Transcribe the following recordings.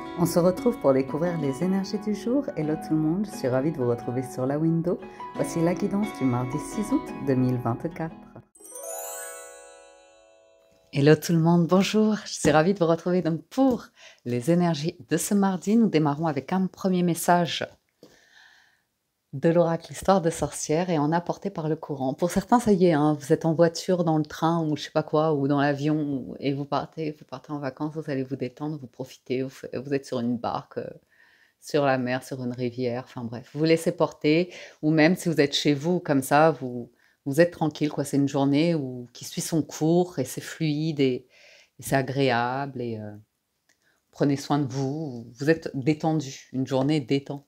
On se retrouve pour découvrir les énergies du jour. Hello tout le monde, je suis ravie de vous retrouver sur la window. Voici la guidance du mardi 6 août 2024. Hello tout le monde, bonjour, je suis ravie de vous retrouver donc pour les énergies de ce mardi. Nous démarrons avec un premier message de l'oracle Histoire de sorcière et en apporté par le courant. Pour certains, ça y est, hein, vous êtes en voiture, dans le train ou je sais pas quoi, ou dans l'avion et vous partez en vacances, vous allez vous détendre, vous profitez, vous êtes sur une barque, sur la mer, sur une rivière, enfin bref, vous vous laissez porter, ou même si vous êtes chez vous comme ça, vous êtes tranquille, quoi. C'est une journée qui suit son cours et c'est fluide et c'est agréable et prenez soin de vous, vous êtes détendu, une journée détente.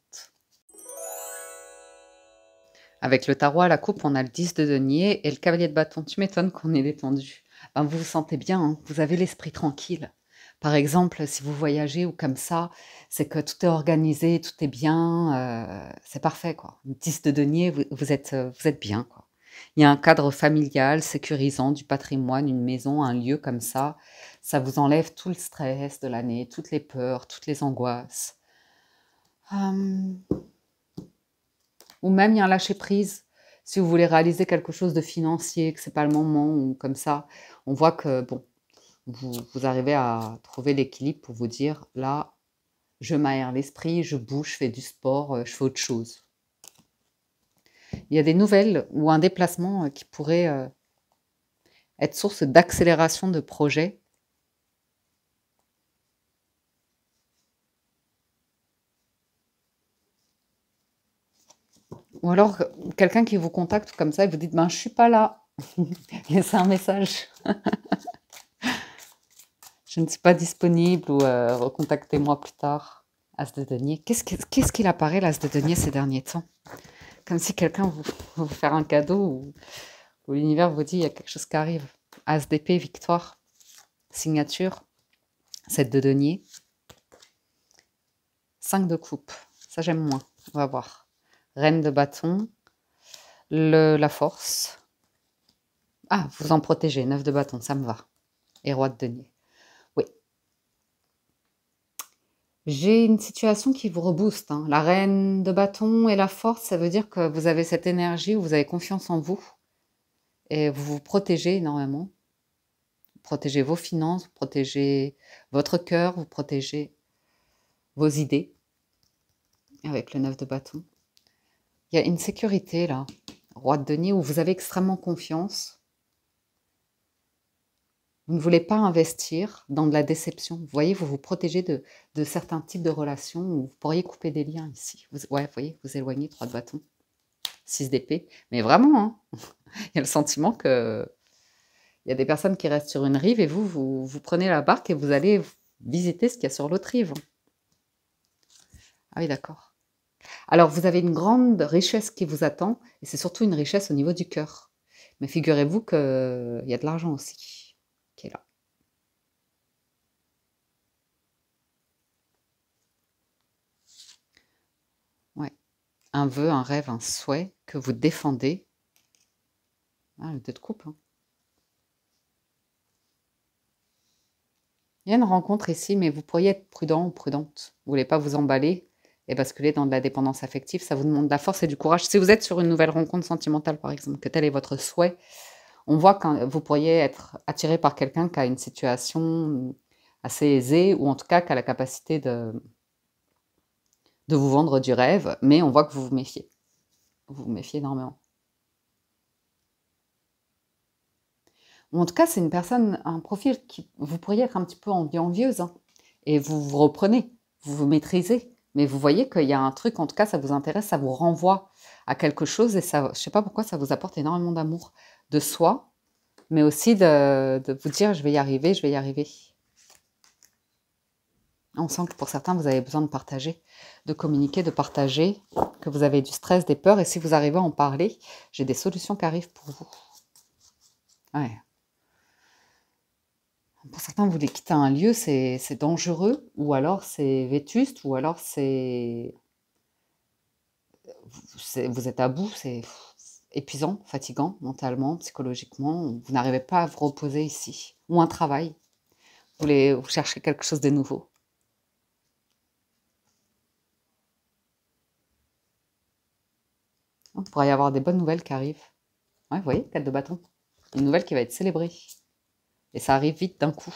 Avec le tarot à la coupe, on a le 10 de denier et le cavalier de bâton. Tu m'étonnes qu'on est détendu. Ben, vous vous sentez bien, hein, vous avez l'esprit tranquille. Par exemple, si vous voyagez ou comme ça, c'est que tout est organisé, tout est bien, c'est parfait, quoi. 10 de denier, vous êtes bien, quoi. Il y a un cadre familial, sécurisant, du patrimoine, une maison, un lieu comme ça vous enlève tout le stress de l'année, toutes les peurs, toutes les angoisses. Ou même il y a un lâcher-prise. Si vous voulez réaliser quelque chose de financier, que c'est pas le moment, ou comme ça, on voit que, bon, vous arrivez à trouver l'équilibre pour vous dire, là, je m'aère l'esprit, je bouge, je fais du sport, je fais autre chose. Il y a des nouvelles ou un déplacement qui pourrait être source d'accélération de projets. Ou alors, quelqu'un qui vous contacte comme ça et vous dit, ben, je suis pas là. Laissez un message. Je ne suis pas disponible ou recontactez-moi plus tard. As de denier. Qu'est-ce qu'il apparaît, l'as de denier, ces derniers temps? Comme si quelqu'un vous faire un cadeau ou l'univers vous dit il y a quelque chose qui arrive. As d'épée, victoire, signature, 7 de denier, 5 de coupe. Ça, j'aime moins. On va voir. Reine de bâton, la force. Ah, vous en protégez, 9 de bâton, ça me va. Et roi de denier. Oui. J'ai une situation qui vous rebooste, hein. La reine de bâton et la force, ça veut dire que vous avez cette énergie où vous avez confiance en vous et vous vous protégez énormément. Vous protégez vos finances, vous protégez votre cœur, vous protégez vos idées avec le 9 de bâton. Il y a une sécurité là, roi de denier, où vous avez extrêmement confiance. Vous ne voulez pas investir dans de la déception. Vous voyez, vous vous protégez de certains types de relations où vous pourriez couper des liens ici. Ouais, vous voyez, vous éloignez, 3 de bâton, 6 d'épée. Mais vraiment, hein, il y a le sentiment que il y a des personnes qui restent sur une rive et vous prenez la barque et vous allez visiter ce qu'il y a sur l'autre rive. Ah oui, d'accord. Alors, vous avez une grande richesse qui vous attend et c'est surtout une richesse au niveau du cœur. Mais figurez-vous qu'il y a de l'argent aussi qui est là. Ouais. Un vœu, un rêve, un souhait que vous défendez. Ah, le 2 de coupe. Hein. Il y a une rencontre ici, mais vous pourriez être prudent ou prudente. Vous ne voulez pas vous emballer et basculer dans de la dépendance affective. Ça vous demande de la force et du courage. Si vous êtes sur une nouvelle rencontre sentimentale, par exemple, que tel est votre souhait, on voit que vous pourriez être attiré par quelqu'un qui a une situation assez aisée, ou en tout cas qui a la capacité de vous vendre du rêve, mais on voit que vous vous méfiez. Vous vous méfiez énormément. Ou en tout cas, c'est une personne, un profil qui vous pourriez être un petit peu envieuse, hein, et vous vous reprenez, vous vous maîtrisez, mais vous voyez qu'il y a un truc, en tout cas, ça vous intéresse, ça vous renvoie à quelque chose, et ça, je ne sais pas pourquoi, ça vous apporte énormément d'amour de soi, mais aussi de vous dire, je vais y arriver, je vais y arriver. On sent que pour certains, vous avez besoin de partager, de communiquer, de partager, que vous avez du stress, des peurs, et si vous arrivez à en parler, j'ai des solutions qui arrivent pour vous. Ouais. Pour certains, vous voulez quitter un lieu, c'est dangereux, ou alors c'est vétuste, ou alors vous êtes à bout, c'est épuisant, fatigant, mentalement, psychologiquement, vous n'arrivez pas à vous reposer ici. Ou un travail, vous cherchez quelque chose de nouveau. Il pourrait y avoir des bonnes nouvelles qui arrivent. Ouais, vous voyez, 4 de bâton. Une nouvelle qui va être célébrée. Et ça arrive vite d'un coup.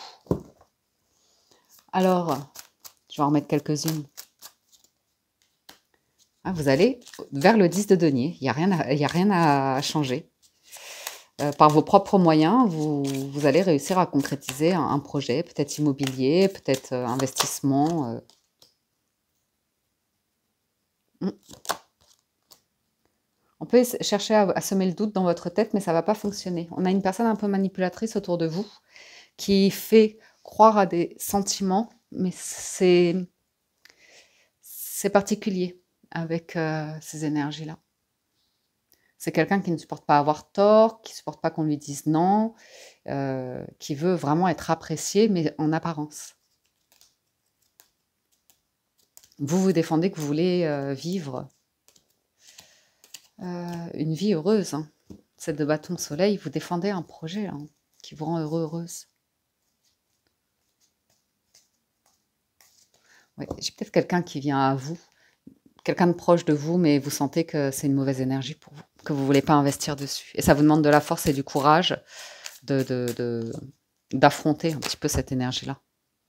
Alors, je vais en remettre quelques-unes. Ah, vous allez vers le 10 de denier. Il n'y a rien à changer. Par vos propres moyens, vous allez réussir à concrétiser un projet, peut-être immobilier, peut-être investissement. On peut chercher à semer le doute dans votre tête, mais ça ne va pas fonctionner. On a une personne un peu manipulatrice autour de vous qui fait croire à des sentiments, mais c'est particulier avec ces énergies-là. C'est quelqu'un qui ne supporte pas avoir tort, qui ne supporte pas qu'on lui dise non, qui veut vraiment être apprécié, mais en apparence. Vous vous défendez que vous voulez vivre une vie heureuse. Hein. Celle de bâton soleil, vous défendez un projet hein, qui vous rend heureux, heureuse. Ouais, j'ai peut-être quelqu'un qui vient à vous, quelqu'un de proche de vous, mais vous sentez que c'est une mauvaise énergie pour vous, que vous ne voulez pas investir dessus. Et ça vous demande de la force et du courage d'affronter un petit peu cette énergie-là.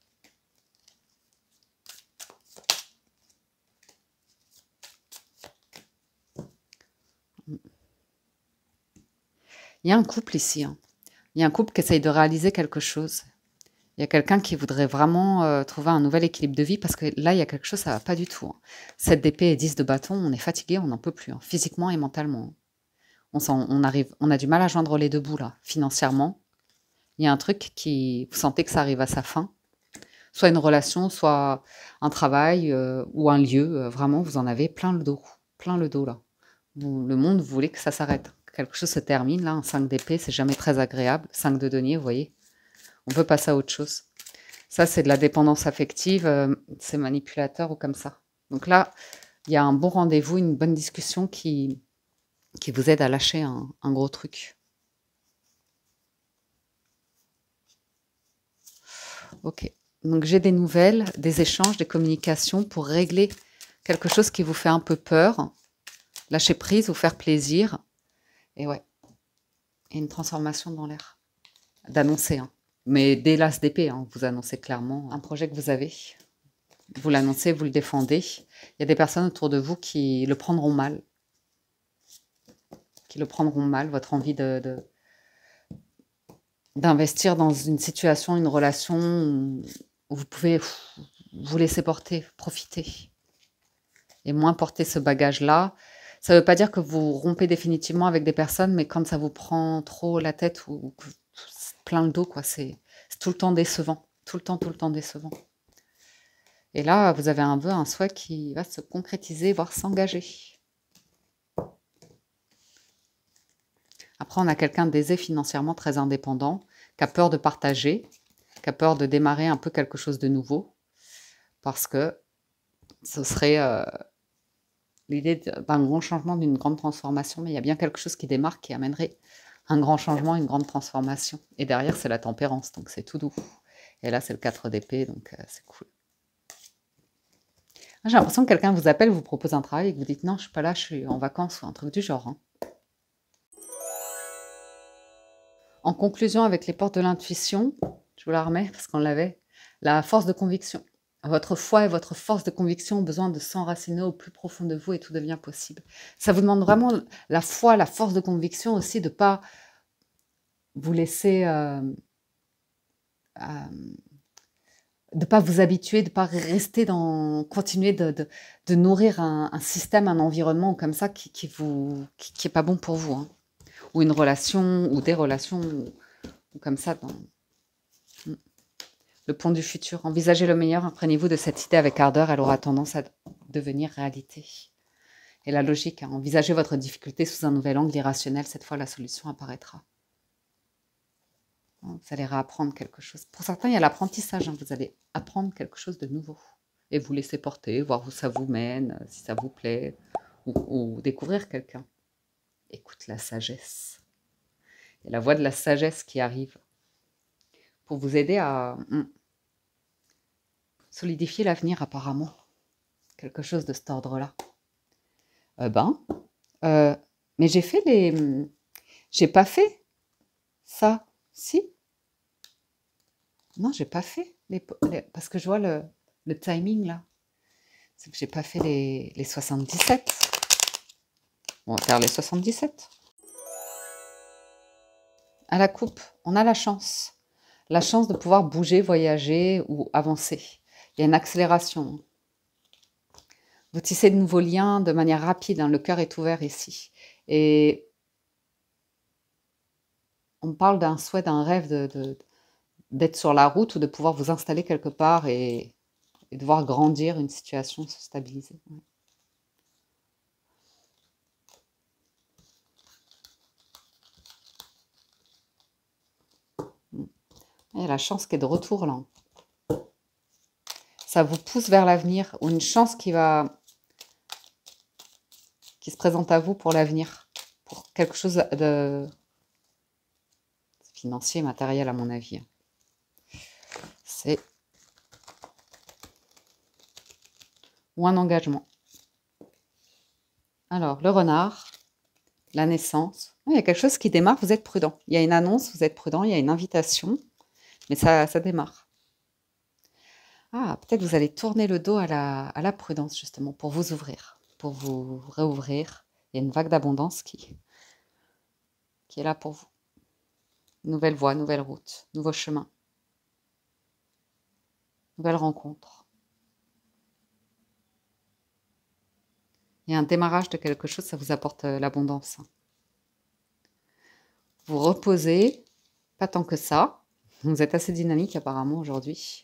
Il y a un couple ici. Hein. Il y a un couple qui essaye de réaliser quelque chose. Il y a quelqu'un qui voudrait vraiment trouver un nouvel équilibre de vie parce que là, il y a quelque chose, ça ne va pas du tout. Hein. 7 d'épée et 10 de bâton, on est fatigué, on n'en peut plus, hein, physiquement et mentalement. On a du mal à joindre les deux bouts, là, financièrement. Il y a un truc qui... Vous sentez que ça arrive à sa fin. Soit une relation, soit un travail ou un lieu. Vraiment, vous en avez plein le dos. Plein le dos, là. Le monde, vous voulez que ça s'arrête. Quelque chose se termine, là. Un 5 d'épée, c'est jamais très agréable. 5 de denier, vous voyez. On peut passer à autre chose. Ça, c'est de la dépendance affective. C'est manipulateur ou comme ça. Donc là, il y a un bon rendez-vous, une bonne discussion qui vous aide à lâcher un gros truc. Ok. Donc j'ai des nouvelles, des échanges, des communications pour régler quelque chose qui vous fait un peu peur. Lâcher prise, vous faire plaisir. Et ouais. Et une transformation dans l'air. D'annoncer. Hein. Mais dès l'as d'épée, hein, vous annoncez clairement un projet que vous avez. Vous l'annoncez, vous le défendez. Il y a des personnes autour de vous qui le prendront mal. Votre envie d'investir dans une situation, une relation où vous pouvez vous laisser porter, profiter. Et moins porter ce bagage-là. Ça ne veut pas dire que vous rompez définitivement avec des personnes, mais quand ça vous prend trop la tête ou que plein le dos, quoi, c'est tout le temps décevant. Tout le temps décevant. Et là, vous avez un vœu, un souhait qui va se concrétiser, voire s'engager. Après, on a quelqu'un d'aisé financièrement, très indépendant, qui a peur de partager, qui a peur de démarrer un peu quelque chose de nouveau, parce que ce serait l'idée d'un grand changement, d'une grande transformation, mais il y a bien quelque chose qui démarre, qui amènerait un grand changement, une grande transformation. Et derrière, c'est la tempérance, donc c'est tout doux. Et là, c'est le 4 d'épée, donc c'est cool. J'ai l'impression que quelqu'un vous appelle, vous propose un travail et que vous dites « Non, je ne suis pas là, je suis en vacances » ou un truc du genre. Hein. En conclusion, avec les portes de l'intuition, je vous la remets parce qu'on l'avait, la force de conviction. Votre foi et votre force de conviction ont besoin de s'enraciner au plus profond de vous et tout devient possible. Ça vous demande vraiment la foi, la force de conviction aussi de ne pas vous laisser... de ne pas vous habituer, de ne pas rester dans... continuer de nourrir un système, un environnement comme ça qui est pas bon pour vous. Hein. Ou une relation, ou des relations, ou comme ça, dans le pont du futur. Envisagez le meilleur, imprégnez-vous de cette idée avec ardeur, elle aura tendance à devenir réalité. Et la logique, hein, envisagez votre difficulté sous un nouvel angle irrationnel, cette fois la solution apparaîtra. Vous allez réapprendre quelque chose. Pour certains, il y a l'apprentissage, hein, vous allez apprendre quelque chose de nouveau. Et vous laisser porter, voir où ça vous mène, si ça vous plaît, ou découvrir quelqu'un. Écoute la sagesse. Et la voix de la sagesse qui arrive pour vous aider à solidifier l'avenir apparemment. Quelque chose de cet ordre-là. Mais j'ai fait les... J'ai pas fait ça. Si? Non, j'ai pas fait parce que je vois le timing là. C'est que j'ai pas fait les 77. On va faire les 77. À la coupe, on a la chance. La chance de pouvoir bouger, voyager ou avancer. Il y a une accélération. Vous tissez de nouveaux liens de manière rapide. Le cœur est ouvert ici. Et on parle d'un souhait, d'un rêve d'être sur la route ou de pouvoir vous installer quelque part et de voir grandir une situation, se stabiliser. Ouais. Il y a la chance qui est de retour là. Ça vous pousse vers l'avenir, ou une chance qui se présente à vous pour l'avenir, pour quelque chose de financier, matériel à mon avis. C'est ou un engagement. Alors, le renard, la naissance. Il y a quelque chose qui démarre, vous êtes prudent. Il y a une annonce, vous êtes prudent, il y a une invitation, mais ça démarre. Ah, peut-être vous allez tourner le dos à la prudence, justement, pour vous ouvrir, pour vous réouvrir. Il y a une vague d'abondance qui est là pour vous. Nouvelle voie, nouvelle route, nouveau chemin, nouvelle rencontre. Il y a un démarrage de quelque chose, ça vous apporte l'abondance. Vous reposez, pas tant que ça. Vous êtes assez dynamique apparemment aujourd'hui.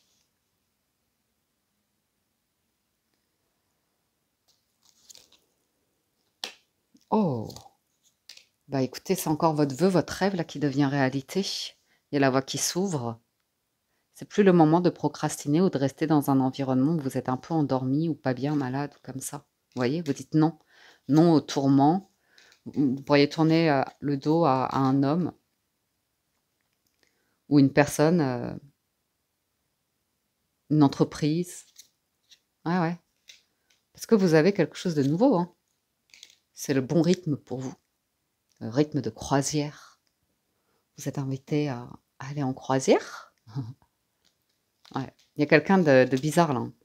Oh, bah écoutez, c'est encore votre vœu, votre rêve là qui devient réalité. Il y a la voie qui s'ouvre. C'est plus le moment de procrastiner ou de rester dans un environnement où vous êtes un peu endormi ou pas bien, malade ou comme ça. Vous voyez, vous dites non. Non au tourment. Vous pourriez tourner le dos à un homme ou une personne, une entreprise. Ouais, ouais. Parce que vous avez quelque chose de nouveau. Hein. C'est le bon rythme pour vous. Le rythme de croisière. Vous êtes invité à aller en croisière. Ouais. Il y a quelqu'un de bizarre là.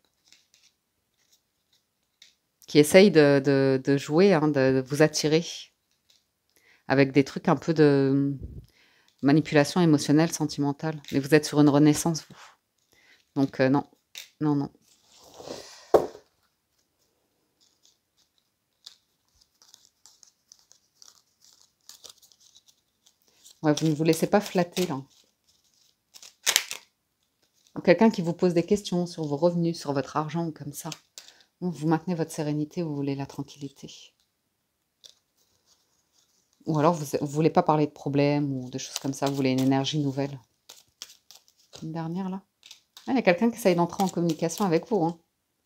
Qui essaye de jouer, hein, de vous attirer. Avec des trucs un peu de manipulation émotionnelle, sentimentale. Mais vous êtes sur une renaissance, vous. Donc non, non, non. Ouais, vous ne vous laissez pas flatter, là. Quelqu'un qui vous pose des questions sur vos revenus, sur votre argent, ou comme ça. Bon, vous maintenez votre sérénité, vous voulez la tranquillité. Ou alors, vous ne voulez pas parler de problèmes ou de choses comme ça, vous voulez une énergie nouvelle. Une dernière, là. Ah, il y a quelqu'un qui essaye d'entrer en communication avec vous, hein.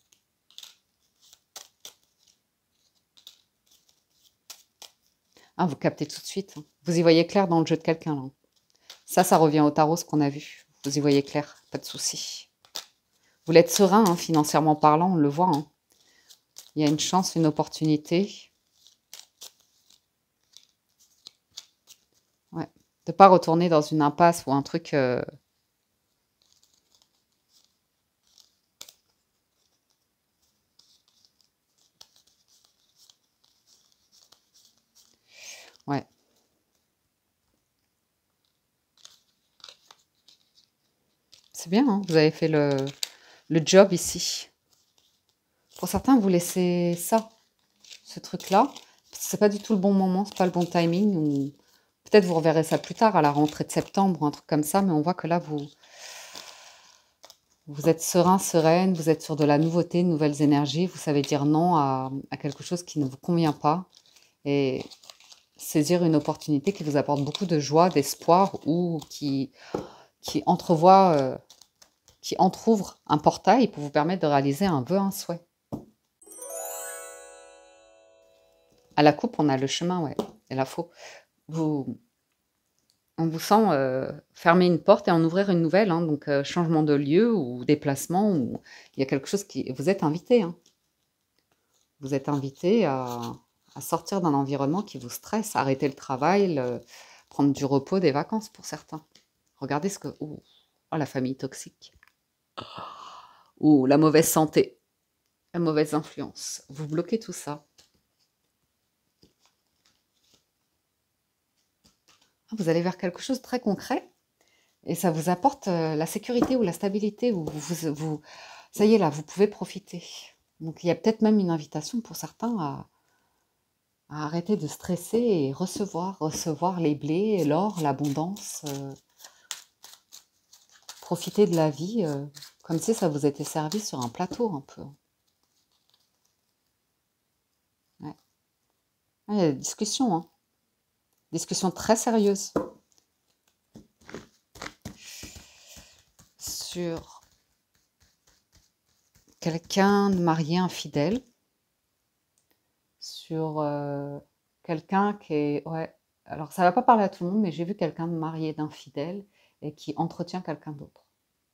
Ah, vous captez tout de suite. Hein. Vous y voyez clair dans le jeu de quelqu'un, là. Ça revient au tarot, ce qu'on a vu. Vous y voyez clair, pas de souci. Vous voulez être serein, hein, financièrement parlant, on le voit. Hein. Il y a une chance, une opportunité. Ouais. De ne pas retourner dans une impasse ou un truc... Ouais. C'est bien, hein, vous avez fait le job ici. Pour certains, vous laissez ça, ce truc-là. C'est pas du tout le bon moment, c'est pas le bon timing. Ou peut-être vous reverrez ça plus tard, à la rentrée de septembre, ou un truc comme ça. Mais on voit que là, vous êtes serein, sereine, vous êtes sur de la nouveauté, de nouvelles énergies. Vous savez dire non à quelque chose qui ne vous convient pas. Et saisir une opportunité qui vous apporte beaucoup de joie, d'espoir ou qui entrevoit... qui entrouvre un portail pour vous permettre de réaliser un vœu, un souhait. À la coupe, on a le chemin, ouais, et la faux. On vous sent fermer une porte et en ouvrir une nouvelle, hein, donc changement de lieu ou déplacement, ou il y a quelque chose qui... Vous êtes invité, hein. Vous êtes invité à à sortir d'un environnement qui vous stresse, arrêter le travail, prendre du repos, des vacances pour certains. Regardez ce que... Oh, oh, la famille toxique. Ou la mauvaise santé, la mauvaise influence. Vous bloquez tout ça. Vous allez vers quelque chose de très concret et ça vous apporte la sécurité ou la stabilité. Ça y est, là, vous pouvez profiter. Donc, il y a peut-être même une invitation pour certains à arrêter de stresser et recevoir les blés, l'or, l'abondance. Profiter de la vie comme si ça vous était servi sur un plateau un peu. Ouais. Il y a des discussions, hein. Discussions très sérieuses sur quelqu'un de marié infidèle, sur quelqu'un qui est... Ouais, alors ça va pas parler à tout le monde, mais j'ai vu quelqu'un de marié d'infidèle et qui entretient quelqu'un d'autre.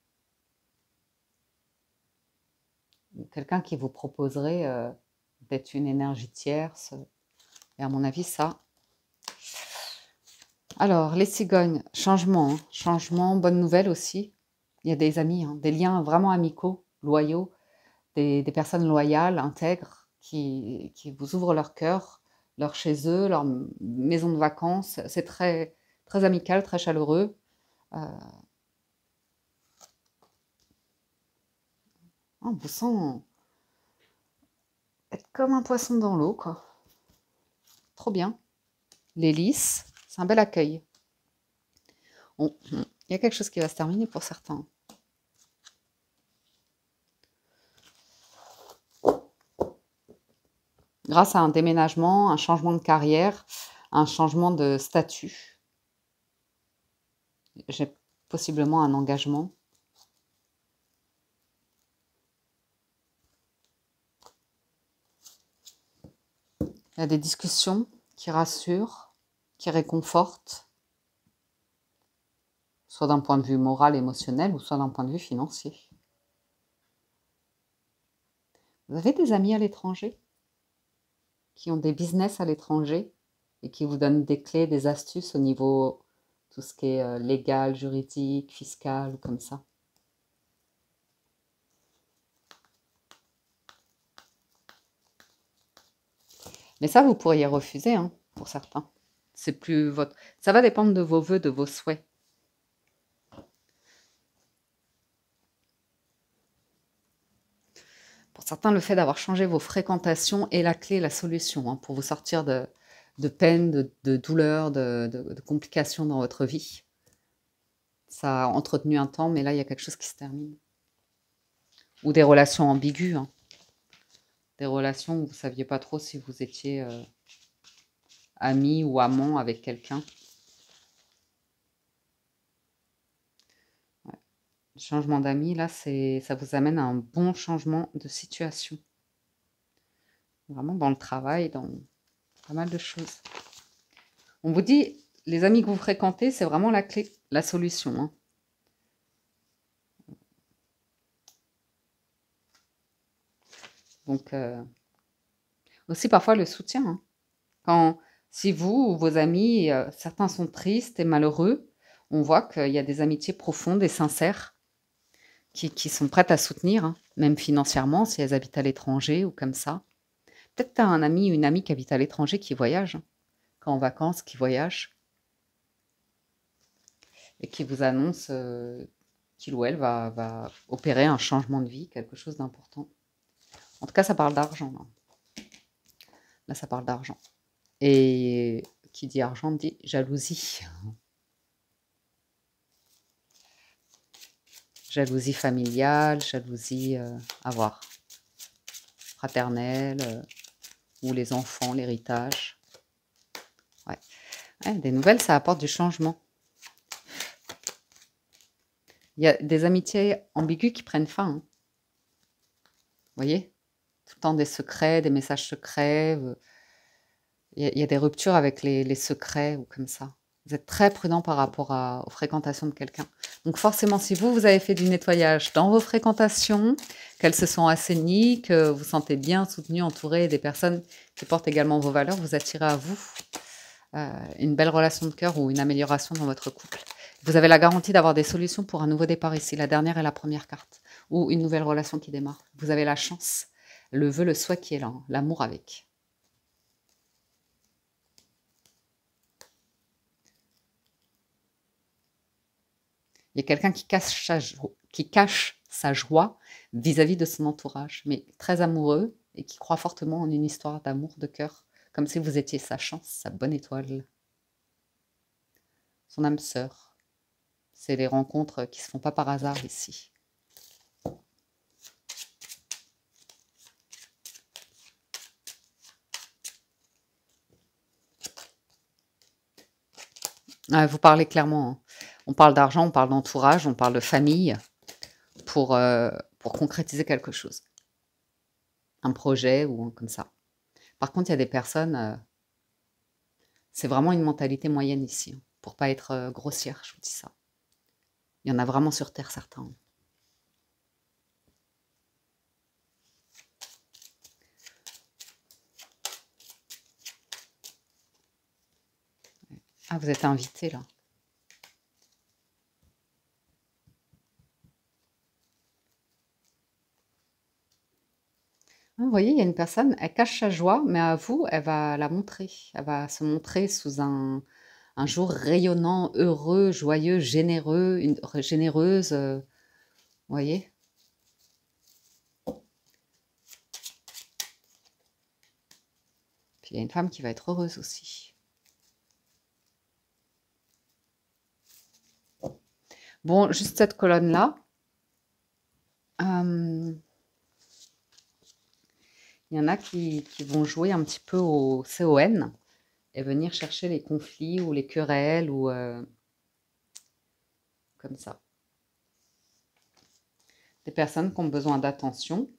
Quelqu'un qui vous proposerait d'être une énergie tierce. Et à mon avis, ça... Alors, les cigognes, changement, hein. Changement, bonne nouvelle aussi. Il y a des amis, hein, des liens vraiment amicaux, loyaux, des personnes loyales, intègres, qui vous ouvrent leur cœur, leur chez eux, leur maison de vacances. C'est très, très amical, très chaleureux. On vous sent être comme un poisson dans l'eau, quoi. Trop bien. Les lys, c'est un bel accueil. Il y a quelque chose qui va se terminer pour certains. Grâce à un déménagement, un changement de carrière, un changement de statut. J'ai possiblement un engagement. Il y a des discussions qui rassurent, qui réconfortent, soit d'un point de vue moral, émotionnel, ou soit d'un point de vue financier. Vous avez des amis à l'étranger qui ont des business à l'étranger et qui vous donnent des clés, des astuces au niveau tout ce qui est légal, juridique, fiscal ou comme ça. Mais ça, vous pourriez refuser, hein, pour certains. C'est plus votre... Ça va dépendre de vos vœux, de vos souhaits. Pour certains, le fait d'avoir changé vos fréquentations est la clé, la solution, hein, pour vous sortir de peine, de douleur, de complications dans votre vie. Ça a entretenu un temps, mais là, il y a quelque chose qui se termine. Ou des relations ambiguës, hein. Des relations où vous ne saviez pas trop si vous étiez ami ou amant avec quelqu'un. Ouais. Le changement d'amis, là, ça vous amène à un bon changement de situation. Vraiment dans le travail, dans pas mal de choses. On vous dit, les amis que vous fréquentez, c'est vraiment la clé, la solution, hein. Donc, aussi parfois le soutien, hein. Si vous ou vos amis, certains sont tristes et malheureux, on voit qu'il y a des amitiés profondes et sincères qui sont prêtes à soutenir, hein, même financièrement, si elles habitent à l'étranger ou comme ça. Peut-être tu as un ami, une amie qui habite à l'étranger qui voyage, hein, quand en vacances, qui voyage, et qui vous annonce qu'il ou elle va opérer un changement de vie, quelque chose d'important. En tout cas, ça parle d'argent, là. Là, ça parle d'argent. Et qui dit argent dit jalousie. Jalousie familiale, jalousie à voir, fraternelle, ou les enfants, l'héritage. Ouais. Ouais, des nouvelles, ça apporte du changement. Il y a des amitiés ambiguës qui prennent fin, hein. Vous voyez? Tout le temps des secrets, des messages secrets. Il y a des ruptures avec les secrets ou comme ça. Vous êtes très prudent par rapport aux fréquentations de quelqu'un. Donc forcément, si vous avez fait du nettoyage dans vos fréquentations, qu'elles se sont assainies, que vous sentez bien soutenu, entouré des personnes qui portent également vos valeurs, vous attirez à vous une belle relation de cœur ou une amélioration dans votre couple. Vous avez la garantie d'avoir des solutions pour un nouveau départ ici. La dernière est la première carte. Ou une nouvelle relation qui démarre. Vous avez la chance, le vœu, le souhait qui est là, hein, l'amour avec. Il y a quelqu'un qui cache sa joie vis-à-vis de son entourage, mais très amoureux et qui croit fortement en une histoire d'amour de cœur, comme si vous étiez sa chance, sa bonne étoile, son âme sœur. C'est les rencontres qui ne se font pas par hasard ici. Vous parlez clairement, hein. On parle d'argent, on parle d'entourage, on parle de famille pour concrétiser quelque chose. Un projet ou comme ça. Par contre, il y a des personnes, c'est vraiment une mentalité moyenne ici, hein, pour pas être grossière, je vous dis ça. Il y en a vraiment sur Terre, certains. Ah, vous êtes invité là. Vous voyez, il y a une personne, elle cache sa joie, mais à vous, elle va la montrer. Elle va se montrer sous un jour rayonnant, heureux, joyeux, généreux, généreuse. Vous voyez? Puis il y a une femme qui va être heureuse aussi. Bon, juste cette colonne-là. Il y en a qui vont jouer un petit peu au CON et venir chercher les conflits ou les querelles ou comme ça. Des personnes qui ont besoin d'attention,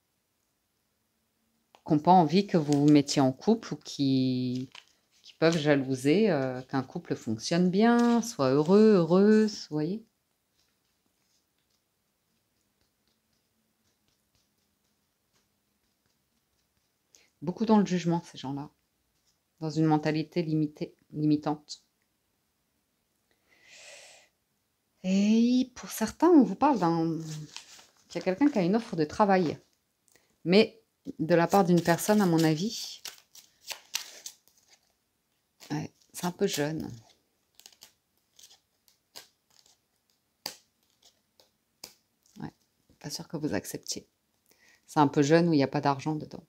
qui n'ont pas envie que vous vous mettiez en couple ou qui peuvent jalouser qu'un couple fonctionne bien, soit heureux, heureuse, vous voyez? Beaucoup dans le jugement, ces gens-là, dans une mentalité limitante. Et pour certains, on vous parle qu'il y a quelqu'un qui a une offre de travail, mais de la part d'une personne, à mon avis, ouais, c'est un peu jeune. Ouais, pas sûr que vous acceptiez. C'est un peu jeune où il n'y a pas d'argent dedans.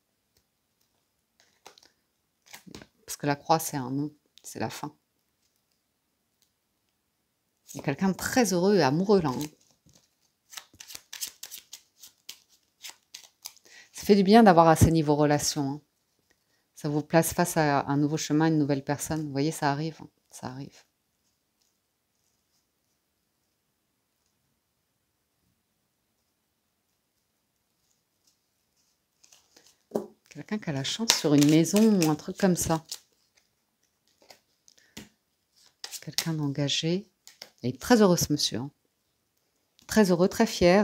Parce que la croix, c'est un nom, c'est la fin. Il y a quelqu'un de très heureux et amoureux là. Hein. Ça fait du bien d'avoir assaini vos relations. Hein. Ça vous place face à un nouveau chemin, une nouvelle personne. Vous voyez, ça arrive. Hein. Ça arrive. Quelqu'un qui a la chance sur une maison ou un truc comme ça. Quelqu'un d'engagé. Il est très heureux ce monsieur. Hein. Très heureux, très fier.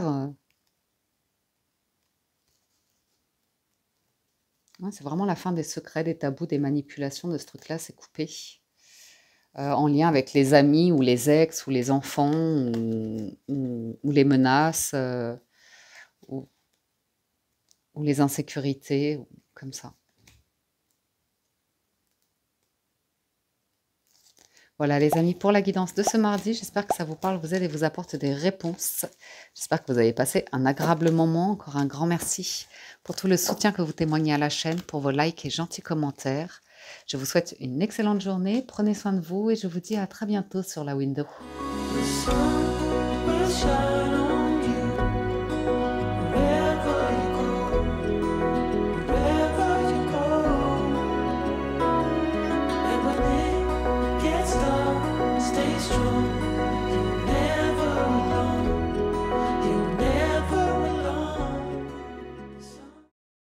Ouais, c'est vraiment la fin des secrets, des tabous, des manipulations de ce truc-là, c'est coupé. En lien avec les amis ou les ex ou les enfants ou les menaces ou les insécurités, comme ça. Voilà les amis, pour la guidance de ce mardi, j'espère que ça vous parle, vous aide et vous apporte des réponses. J'espère que vous avez passé un agréable moment. Encore un grand merci pour tout le soutien que vous témoignez à la chaîne, pour vos likes et gentils commentaires. Je vous souhaite une excellente journée, prenez soin de vous et je vous dis à très bientôt sur la window. Stay strong.